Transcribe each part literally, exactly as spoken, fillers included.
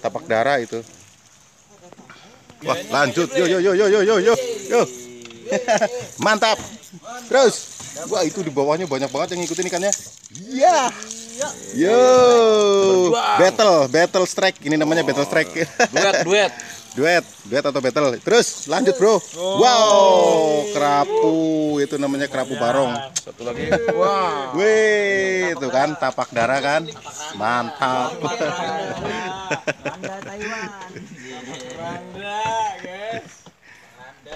tapak darah itu. Wah, lanjut. Yo yo yo yo yo yo yo. Yo. Mantap. Terus. Wah, itu di bawahnya banyak banget yang ngikutin ikannya. Iya. Yo. Battle, battle strike. Ini namanya battle strike. Duet, duet. Duet, duet atau battle. Terus lanjut, Bro. Wow, kerapu. Itu namanya kerapu barong. Satu lagi. Wow. Wih, itu kan tapak darah kan. Mantap. Randa Taiwan. Randa, guys. Randa.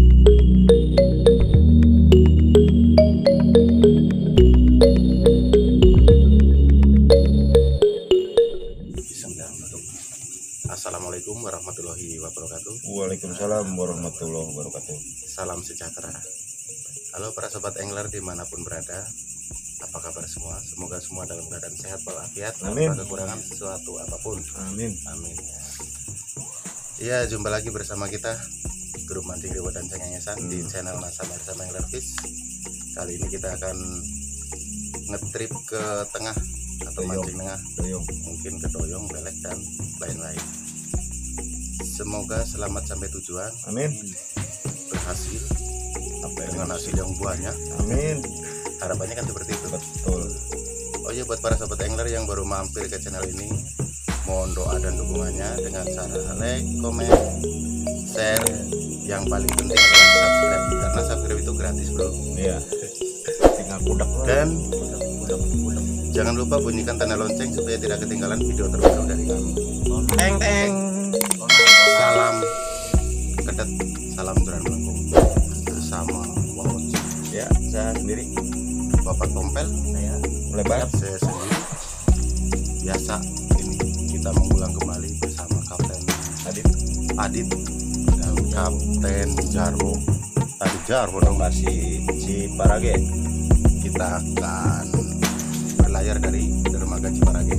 Assalamualaikum warahmatullahi wabarakatuh. Waalaikumsalam warahmatullahi wabarakatuh. Salam sejahtera. Halo para sobat angler dimanapun berada. Apa kabar semua? Semoga semua dalam keadaan sehat walafiat, tanpa kekurangan sesuatu apapun. Amin. Amin. Iya, jumpa lagi bersama kita Grup Mancing Riwo dan Cengengesan hmm. di channel Masa Bersama Angler Fish. Kali ini kita akan ngetrip ke tengah atau doyong. mancing tengah, doyong. mungkin ke doyong, belek dan lain-lain. Semoga selamat sampai tujuan. Amin. Berhasil Sampai dengan hasil yang banyak. Amin. Harapannya kan seperti itu. Betul. Oh iya, buat para sobat angler yang baru mampir ke channel ini, mohon doa dan dukungannya dengan cara like, komen, share. Yang paling penting adalah subscribe, karena subscribe itu gratis, bro. Iya. Tinggal budak. Dan jangan lupa bunyikan tanda lonceng supaya tidak ketinggalan video terbaru dari kami. Teng teng. Salam kedet, salam Turan Melengkung bersama Wawon. Ya, saya sendiri. Bapak Tompel, Saya lebar. saya sendiri. Biasa ini kita mengulang kembali bersama Kapten Adit. Adit dan Kapten Jarwo. Tadi Jarwo dong. Masih Ciparage. Kita akan berlayar dari dermaga Ciparage.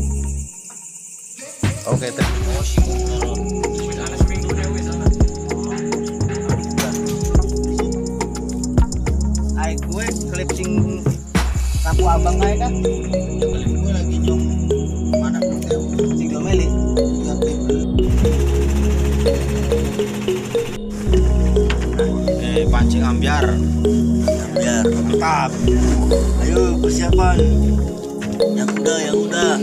Oke, teh. Ay, gue clipping sapu abang aja kan. Gue lagi nyum mana single meli. Eh, pancing ambiar. Biar Mantap. ayo persiapan. Yang udah, yang udah.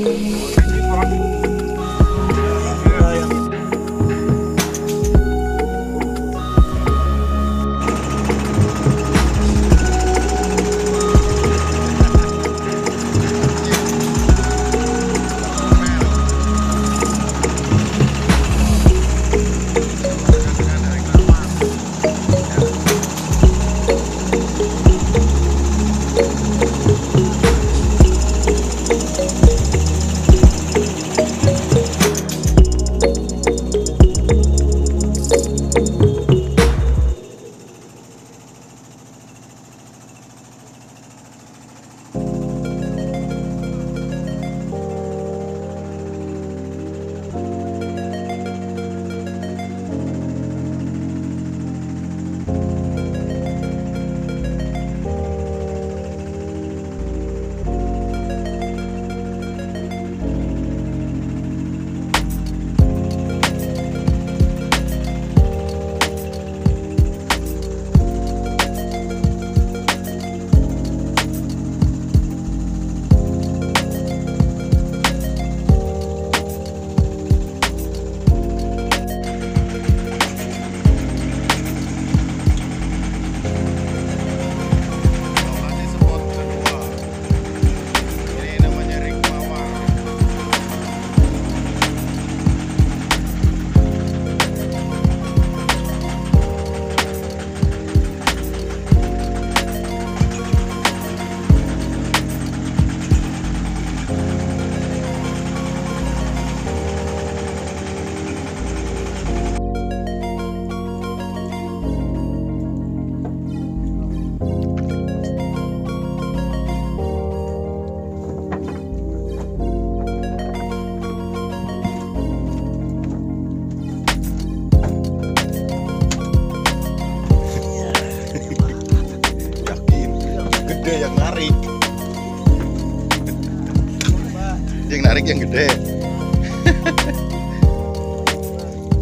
Yang narik yang gede.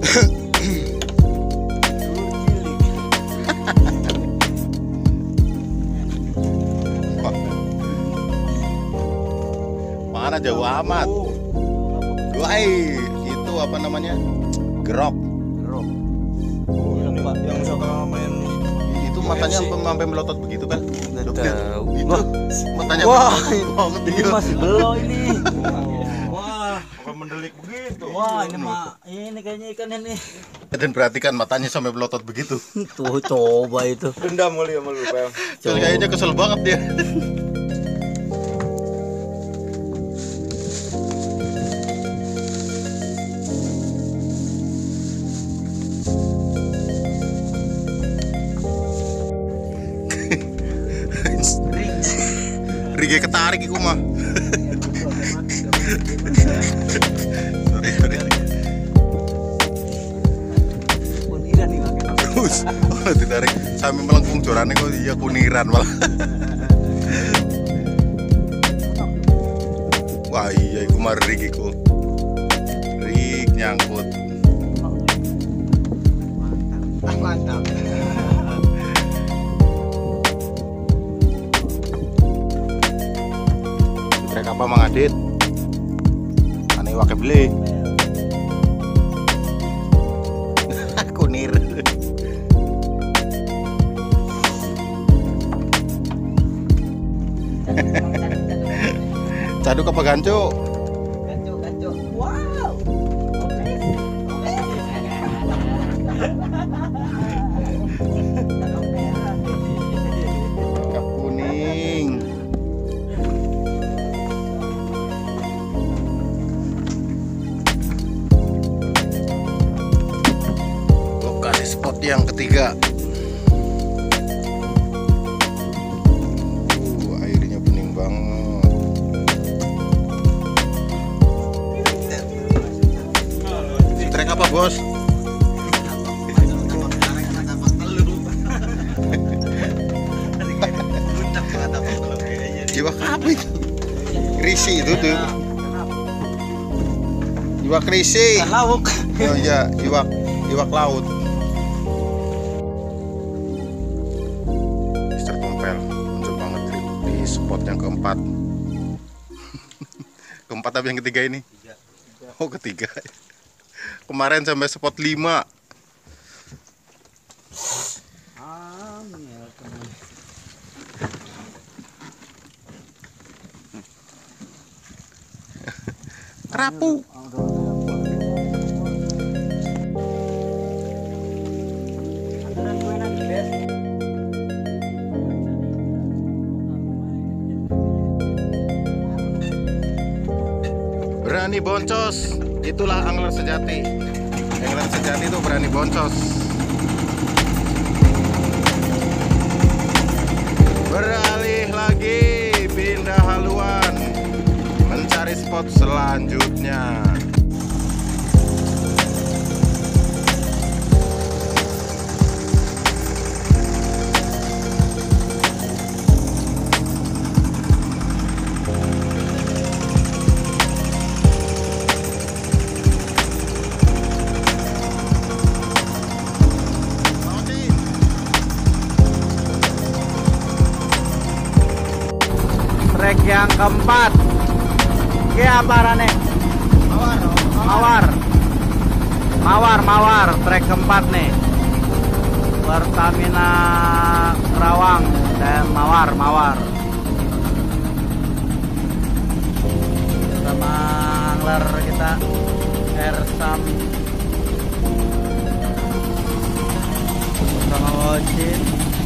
Mana jauh amat. Wah, itu apa namanya? Gerok. Gerok. Oh, yang, yang suka main Itu matanya sampai sampai melotot begitu kan? Nggak Dok, tahu. Itu matanya Wah, banget ini dia. masih belum ini. Wah, bukan mendelik begitu. wah ini mah ini kayaknya ikan ini. Dan perhatikan matanya sampai melotot begitu. Tuh coba itu. Dendam kali sama lu, Pel. Terus kayaknya kesel banget dia. Rige ketarik iku mah. Sorry, sorry. Kuniran nih makan. Terus, oh, ditarik sampai melengkung jorane kok iya kuniran malah. Wah iya iku mah rig iku. Rig nyangkut. Mantap. Trek apa Mang Adit? Ane wake beli. Kunir. Caduk apa gancu? Gancu, gancu. Wow. Kakap kuning. Lokasi spot yang ketiga. Uh, airnya bening banget. Trek apa bos? Iwak apa itu? Krisi itu tuh. Iwak krisi. Ikan lauk. Oh iya, iwak iwak laut. Mister Tompel muncul banget di, di spot yang keempat. Keempat tapi yang ketiga ini? Oh ketiga. Kemarin sampai spot lima. Ah, ya, teman. Kerapu. Berani boncos, itulah angler sejati. Angler sejati itu berani boncos. Beralih lagi, pindah haluan, mencari spot selanjutnya. Trek yang keempat. Ki apa rane? Mawar. Mawar. Mawar, mawar. Trek keempat nih. Pertamina Kerawang dan Mawar, Mawar. Sama angler kita Ersam sama Wojin.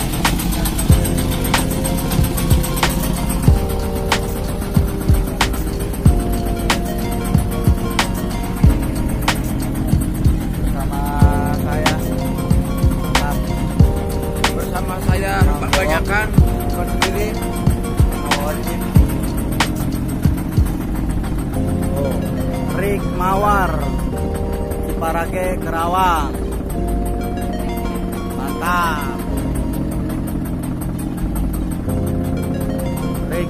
Bersama saya kebanyakan bukan sendiri. Oh, Rig Mawar Ciparage Kerawang. Mantap. Rig.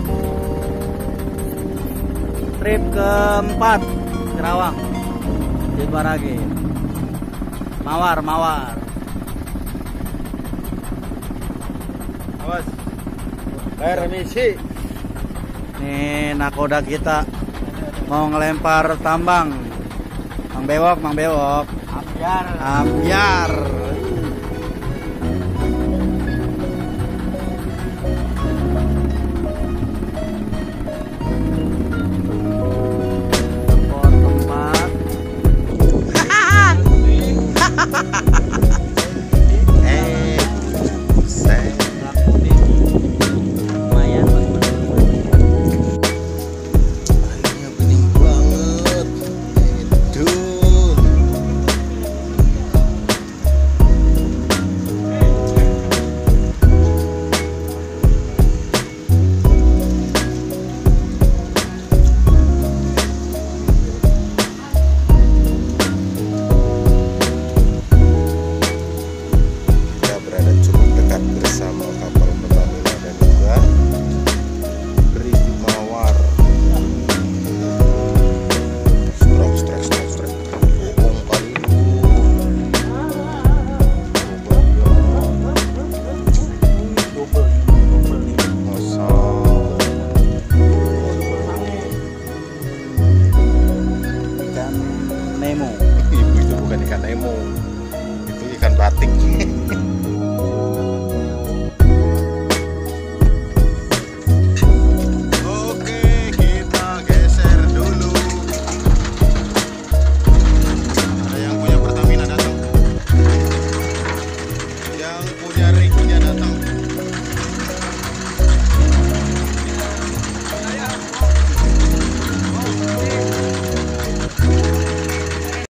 Trip keempat Kerawang. Di Baragi. Mawar, mawar. Awas. Permisi. Nih nakoda kita mau ngelempar tambang. Mang Bewok, Mang Bewok. Ambiar. Ambiar. Spot tempat. Eh, saya Lumayan. Airnya bening banget. Itu. Kita berada cukup dekat bersama kapal Pertamina dan juga berisi mawar. Strok, strok, strok, strok. Bokong kali itu. Masuk. Ikan Nemo. Ibu itu bukan ikan Nemo.